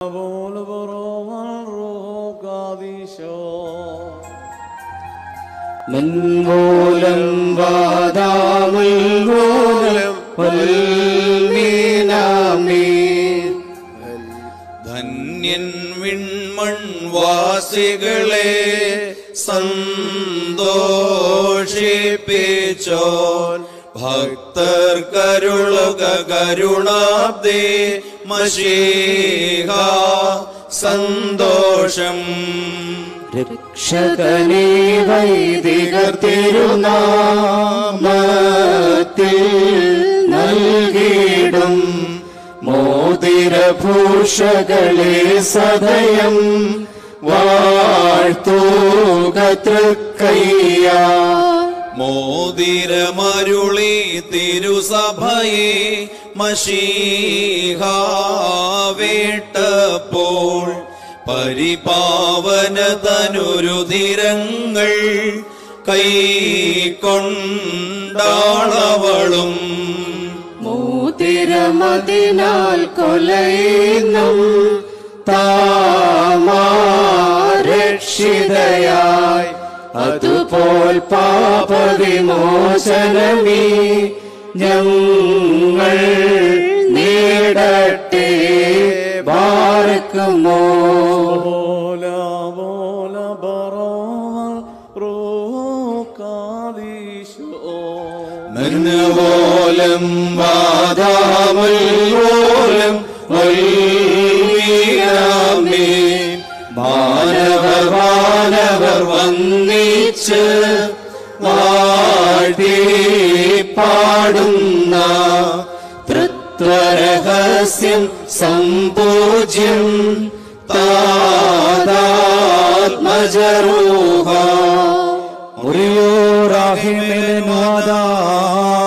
മൻമൂലം വാദാമുൽമൂലം വൽമീനാമീൻ. ധന്യൻ വിൺമൺ വാസികളെ സന്തോഷിപ്പിച്ചോൻ ഭക്തർ കരുളുക കരുണാബ്ദേ മശീഹ സന്തോഷം. രക്ഷകനേ വൈദികർ തിരുനാമത്തിൽ നൽകിടും മോതിരഭൂഷകളെ സദയം വാഴ്ത്തുക തൃക്കയ്യ. മോതിരമരുളി തിരുസഭയെ മശീഹ വിട്ടപ്പോൾ പരിപാവന തനുരുധിരങ്ങൾ കൈക്കൊണ്ടാളവളും. മോതിരമതിനാൽ കൊലയുന്നും താമാരക്ഷിതയായി അതുപോൽ പാപവിമോചനമേ ഞങ്ങൾ നേടട്ടെ. ബാറക്കുമോ മന്നവോലം വാദാമുൽമൂലം വൽമീനാമീൻ. മാനവർ വന്നിച്ച് വാഴ്ത്തി പാടുന്ന തൃത്വരഹസ്യം സമ്പൂജ്യം താതാത്മജരൂഹ. മുറിയോറാഹിമിനുവാദാ